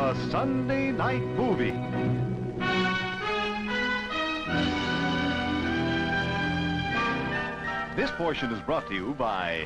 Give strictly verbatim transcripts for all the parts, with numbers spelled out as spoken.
The Sunday Night Movie. This portion is brought to you by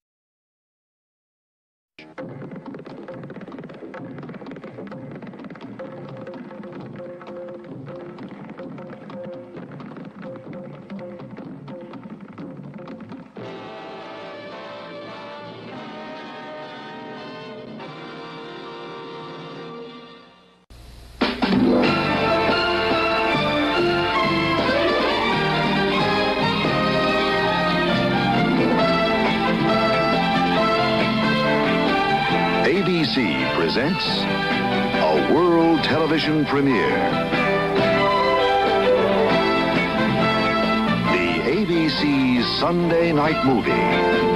A B C presents a world television premiere. The A B C Sunday Night Movie.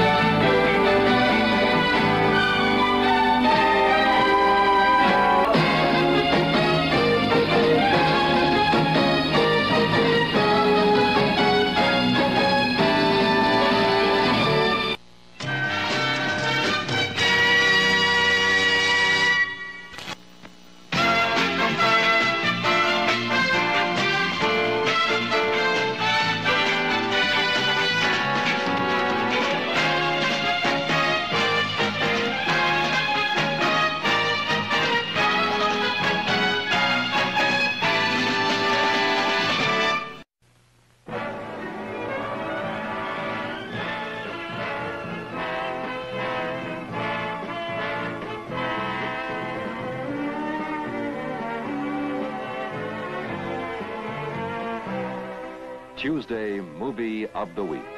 Tuesday Movie of the Week.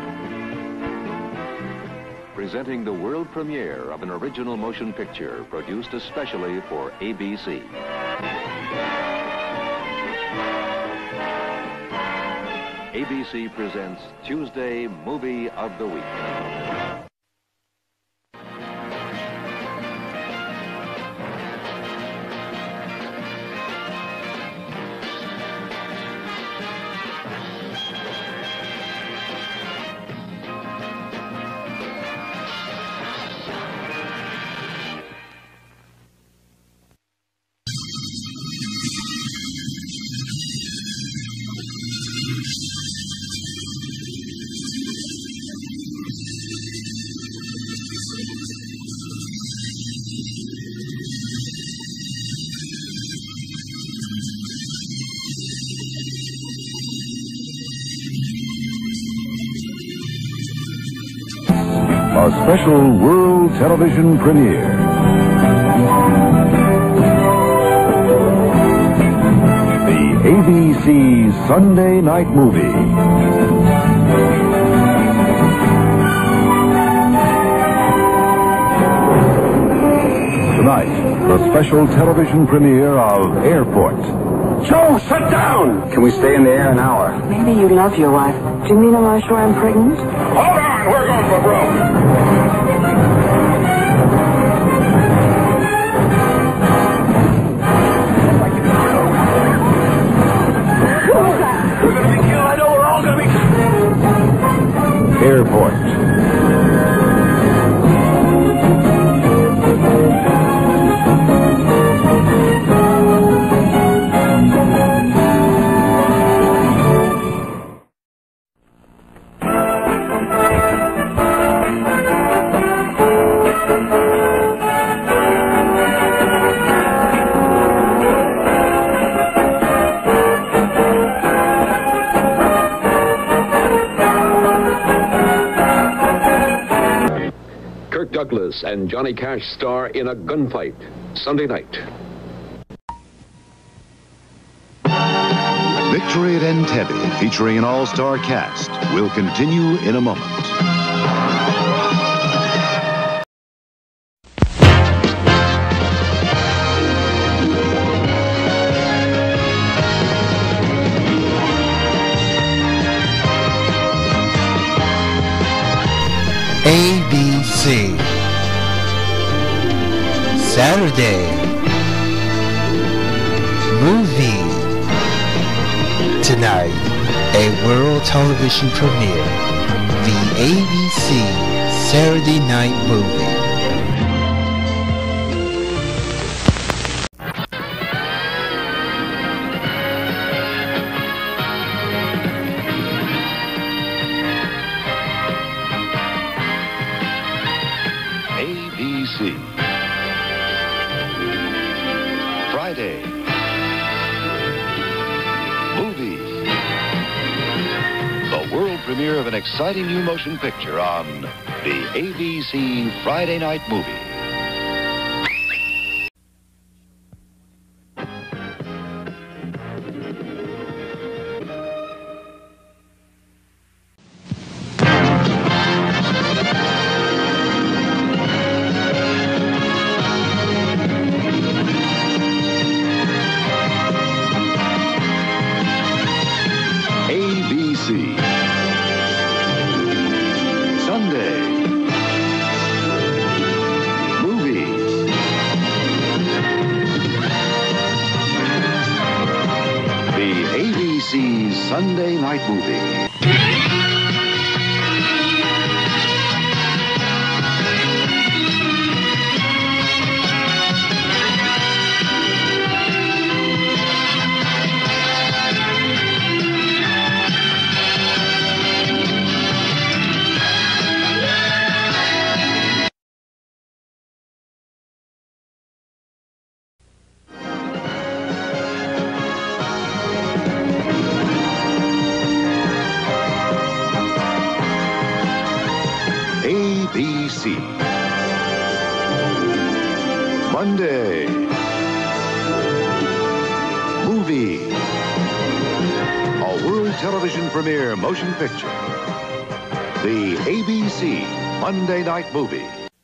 Presenting the world premiere of an original motion picture produced especially for A B C. A B C presents Tuesday Movie of the Week. A special world television premiere. The A B C Sunday Night Movie. Tonight, the special television premiere of Airport. Joe, sit down! Can we stay in the air an hour? Maybe you love your wife. Do you mean am I sure I'm pregnant? Hold on, we're going for broke. We're going to be killed. I know we're all going to be... Airport. Kirk Douglas and Johnny Cash star in a gunfight Sunday night. Victory at Entebbe, featuring an all-star cast, will continue in a moment. A B C Saturday Movie. Tonight, a world television premiere. The A B C Saturday Night Movie. B C. Friday. Movies. The world premiere of an exciting new motion picture on the A B C Friday Night Movie. Sunday Night Movie. A B C. Monday. Movie. A world television premiere motion picture. The A B C Monday Night Movie.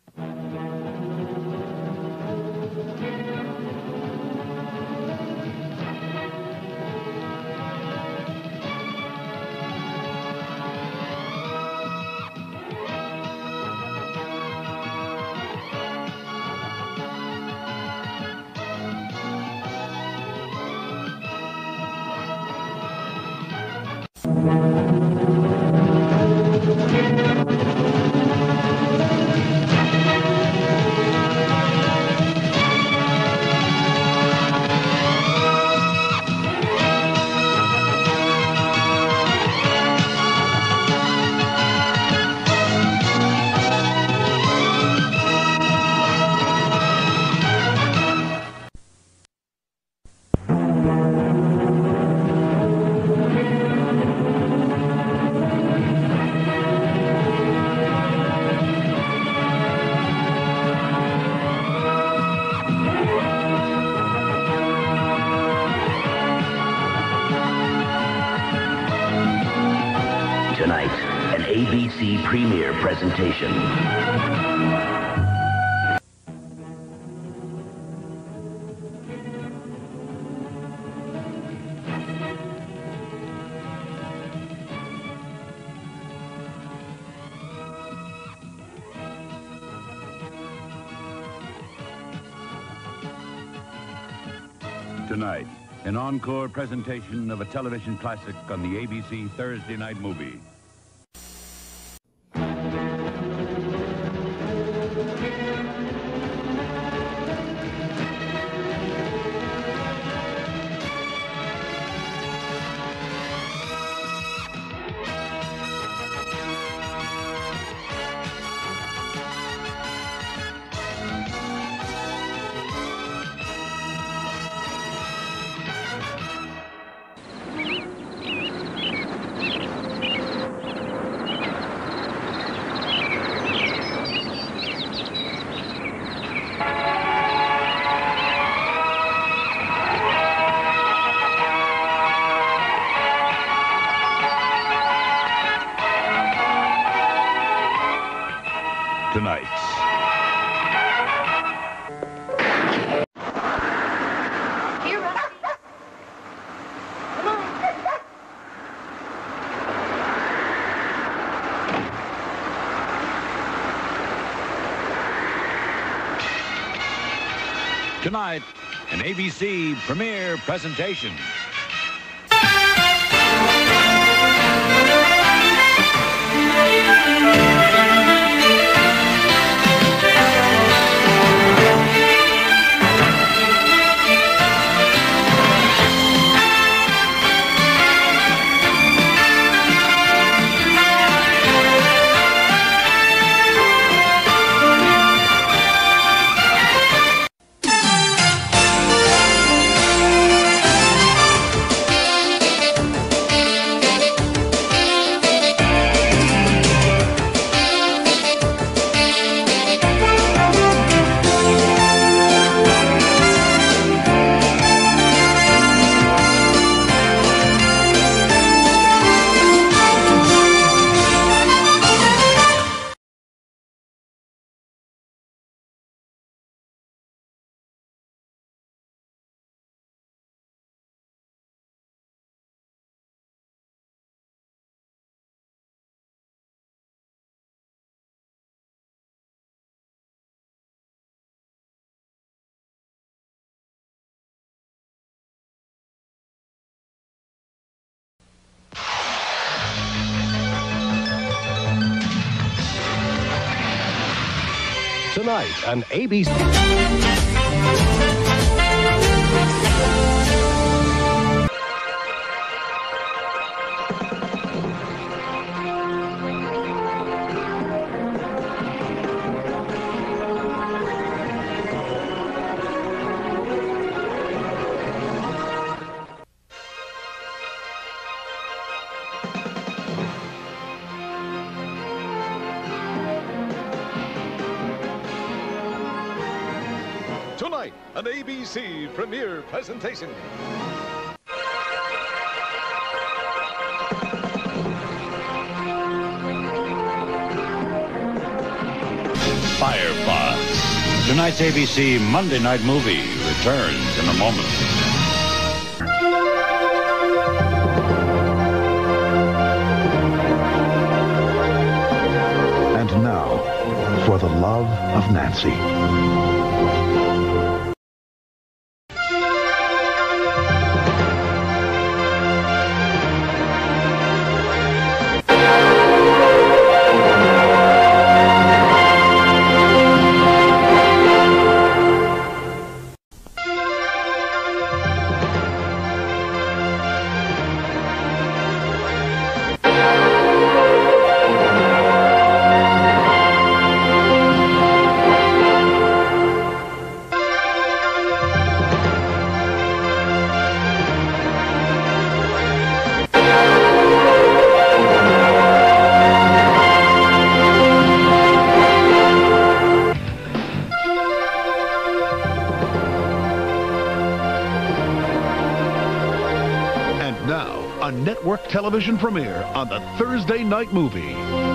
Tonight, an A B C premiere presentation. Tonight, an encore presentation of a television classic on the A B C Thursday Night Movie. Tonight. Here, Rusty. Come on. Tonight, an A B C premiere presentation. Tonight, an A B C... Tonight, an A B C premiere presentation. Firefox. Tonight's A B C Monday Night Movie returns in a moment. And now, for the love of Nancy. Now, a network television premiere on the Thursday Night Movie.